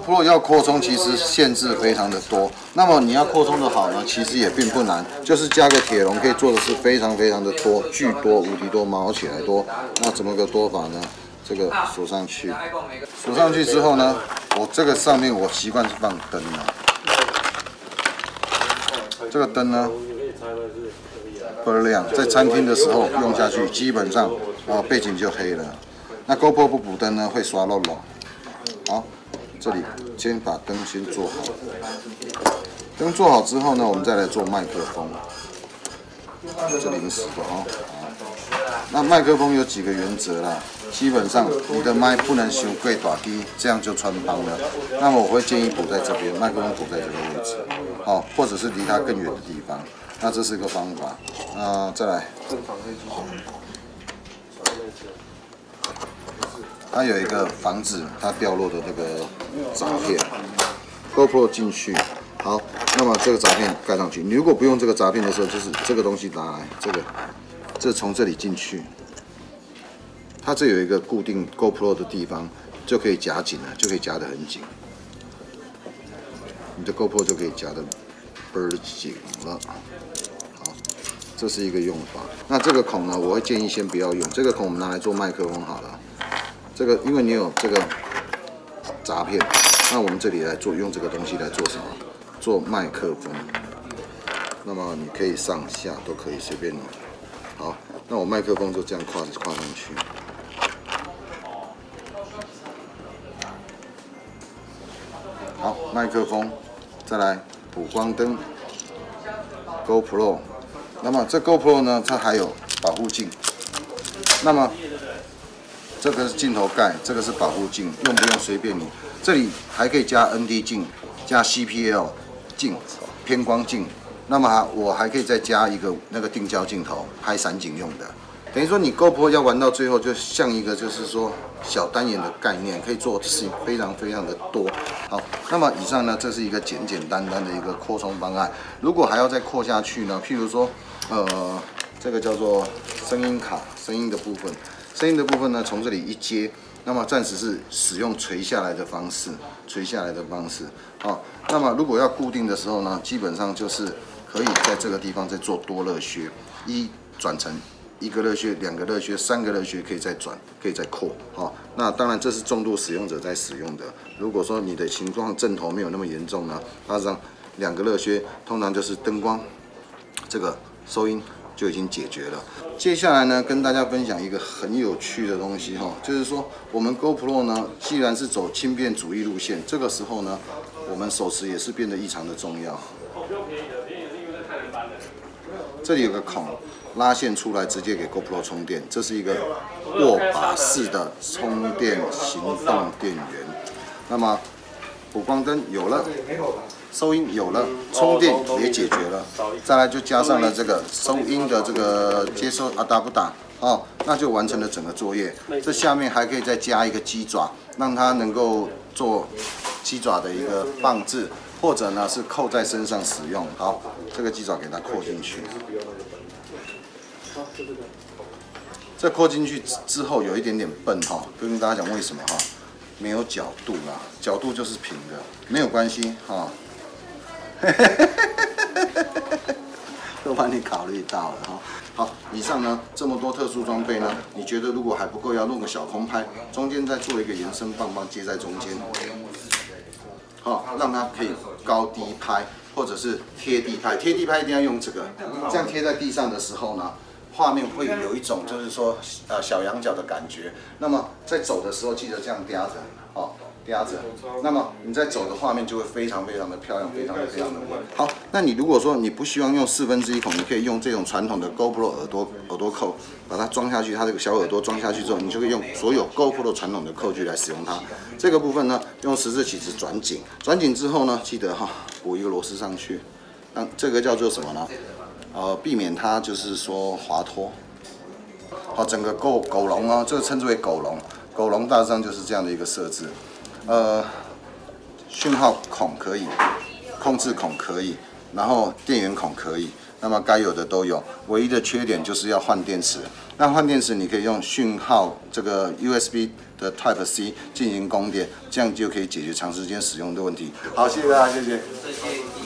GoPro 要扩充，其实限制非常的多。那么你要扩充的好呢，其实也并不难，就是加个铁笼，可以做的是非常非常的多，巨多、无敌多、毛起来多。那怎么个多法呢？这个锁上去，锁上去之后呢，我这个上面我习惯是放灯的。这个灯呢，倍儿亮，在餐厅的时候用下去，基本上背景就黑了。那 GoPro 不补灯呢，会刷漏漏。好，这里先把灯先做好。灯做好之后呢，我们再来做麦克风。这临时的哦。那麦克风有几个原则啦，基本上你的麦不能修贵短低，这样就穿帮了。那么我会建议补在这边，麦克风补在这个位置，好，或者是离它更远的地方。那这是一个方法。再来，它有一个防止它掉落的这个闸片 ，GoPro 进去。好，那么这个闸片盖上去。你如果不用这个闸片的时候，就是这个东西拿来，这从这里进去，它这有一个固定 GoPro 的地方，就可以夹紧了，就可以夹得很紧。你的 GoPro 就可以夹得倍儿紧了。好，这是一个用法。那这个孔呢，我会建议先不要用，这个孔我们拿来做麦克风好了。这个因为你有这个闸片，那我们这里来做，用这个东西来做什么？做麦克风。那么你可以上下都可以随便。好，那我麦克风就这样跨上去。好，麦克风，再来补光灯 ，GoPro。那么这 GoPro 呢，它还有保护镜。那么这个是镜头盖，这个是保护镜，用不用随便你。这里还可以加 ND 镜，加 CPL 镜，偏光镜。那么我还可以再加一个那个定焦镜头，拍散景用的。等于说你 GoPro 要玩到最后，就像一个就是说小单眼的概念，可以做的事情非常非常的多。好，那么以上呢，这是一个简简单单的一个扩充方案。如果还要再扩下去呢，譬如说，这个叫做声音卡，声音的部分。声音的部分呢，从这里一接，那么暂时是使用垂下来的方式，好，那么如果要固定的时候呢，基本上就是可以在这个地方再做多热靴，转成1个热靴、2个热靴、3个热靴，可以再转，可以再扩。好，那当然这是重度使用者在使用的。如果说你的情况阵头没有那么严重呢，它上2个热靴，通常就是灯光，这个收音就已经解决了。接下来呢，跟大家分享一个很有趣的东西哈，就是说我们 GoPro 呢，既然是走轻便主义路线，这个时候呢，我们手持也是变得异常的重要。这里有个孔，拉线出来直接给 GoPro 充电，这是一个握把式的充电行动电源。那么补光灯有了。收音有了，充电也解决了，再来就加上了这个收音的这个接收adapter哦，那就完成了整个作业。这下面还可以再加一个鸡爪，让它能够做鸡爪的一个放置，或者呢是扣在身上使用。好，这个鸡爪给它扣进去。这扣进去之后有一点点笨哈，跟大家讲为什么哈，没有角度啦，角度就是平的，没有关系哈。都帮你考虑到了哈。好，以上呢这么多特殊装备呢，你觉得如果还不够，要弄个小空拍，中间再做一个延伸棒棒接在中间，好，让它可以高低拍，或者是贴地拍。贴地拍一定要用这个，这样贴在地上的时候呢，画面会有一种就是说小仰角的感觉。那么在走的时候，记得这样嗲着，哦。压着，那么你在走的画面就会非常非常的漂亮，非常的美。好，那你如果说你不希望用1/4孔，你可以用这种传统的 GoPro 耳朵扣，把它装下去，它这个小耳朵装下去之后，你就可以用所有 GoPro 的传统的扣具来使用它。这个部分呢，用十字起子转紧，转紧之后呢，记得补一个螺丝上去，这个叫做什么呢？避免它就是说滑脱。好，整个狗笼哦，这个称之为狗笼，狗笼大致上就是这样的一个设置。讯号孔可以，控制孔可以，然后电源孔可以。 那么该有的都有，唯一的缺点就是要换电池。那换电池你可以用讯号这个 USB 的 Type C 进行供电，这样就可以解决长时间使用的问题。好，谢谢大家，谢谢。